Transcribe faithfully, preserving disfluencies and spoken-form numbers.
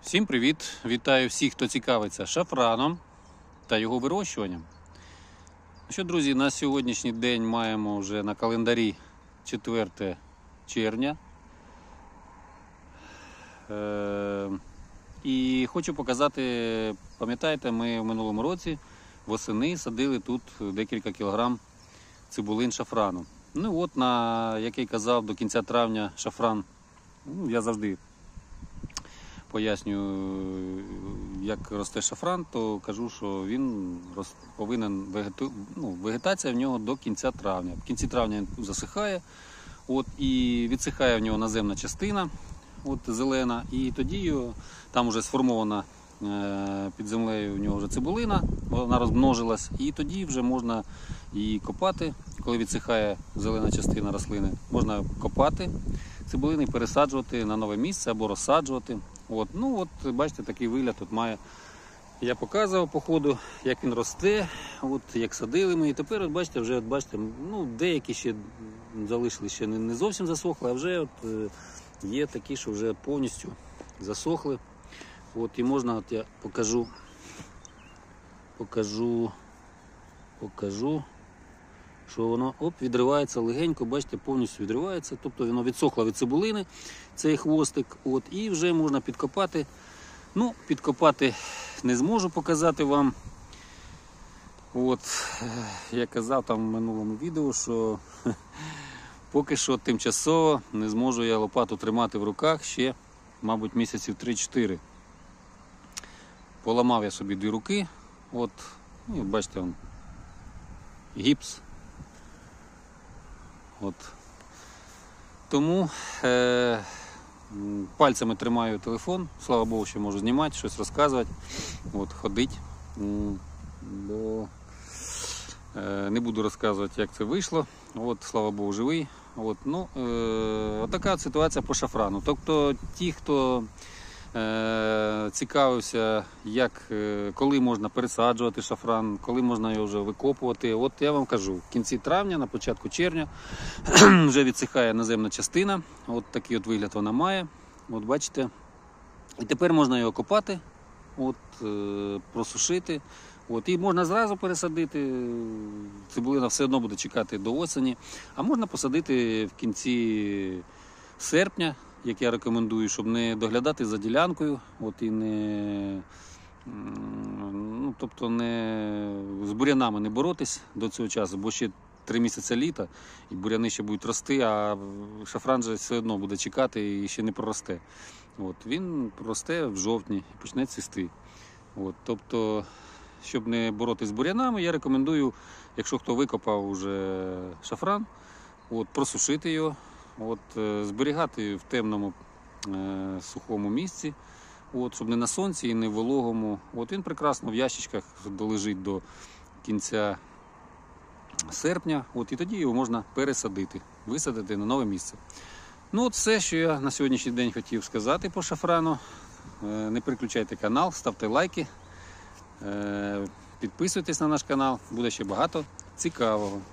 Всім привіт! Вітаю всіх, хто цікавиться шафраном та його вирощуванням. Що, друзі, на сьогоднішній день маємо вже на календарі четверте червня. Е і хочу показати, пам'ятаєте, ми в минулому році восени садили тут декілька кілограм цибулин шафрану. Ну от, на, як я казав, до кінця травня шафран, ну, я завжди пояснюю, як росте шафран, то кажу, що він роз... повинен вегету... ну, вегетація в нього до кінця травня. В кінці травня він засихає, от, і відсихає в нього наземна частина, от, зелена, і тоді його, там вже сформована е... під землею в нього вже цибулина, вона розмножилась, і тоді вже можна її копати, коли відсихає зелена частина рослини, можна копати цибулини, пересаджувати на нове місце або розсаджувати. От, ну от, бачите, такий вигляд тут має. Я показував по ходу, як він росте, от, як садили ми. І тепер, от, бачите, вже от, бачите, ну, деякі ще залишили, ще не, не зовсім засохли, а вже от, є такі, що вже повністю засохли. От, і можна, от я покажу, покажу, покажу, що воно оп, відривається легенько, бачите, повністю відривається, тобто воно відсохло від цибулини, цей хвостик, от, і вже можна підкопати. Ну, підкопати не зможу показати вам. От, я казав там в минулому відео, що поки що тимчасово не зможу я лопату тримати в руках ще, мабуть, місяців три-чотири. Поламав я собі дві руки, от, ну, бачите, он, гіпс. От. Тому е, пальцями тримаю телефон, слава Богу, що можу знімати, щось розказувати, от, ходити. Бо е, не буду розказувати, як це вийшло. От, слава Богу, живий. От, ну, е, отака ситуація по шафрану. Тобто ті, хто е, цікавився, як, е, коли можна пересаджувати шафран, коли можна його вже викопувати, от я вам кажу, в кінці травня, на початку червня вже відсихає наземна частина, от такий от вигляд вона має, от бачите, і тепер можна його копати, от, е, просушити, от, і можна зразу пересадити, цибулина все одно буде чекати до осені, а можна посадити в кінці серпня, як я рекомендую, щоб не доглядати за ділянкою, от, і не, ну, тобто не, з бур'янами не боротись до цього часу, бо ще три місяці літа і бур'яни ще будуть рости, а шафран же все одно буде чекати і ще не проросте. От, він проросте в жовтні і почне цвісти. От, тобто, щоб не боротись з бур'янами, я рекомендую, якщо хто викопав уже шафран, от, просушити його. От, зберігати в темному е, сухому місці, от, щоб не на сонці і не в вологому. От, він прекрасно в ящичках долежить до кінця серпня, от, і тоді його можна пересадити, висадити на нове місце. Ну от все, що я на сьогоднішній день хотів сказати по шафрану. Е, не переключайте канал, ставте лайки, е, підписуйтесь на наш канал, буде ще багато цікавого.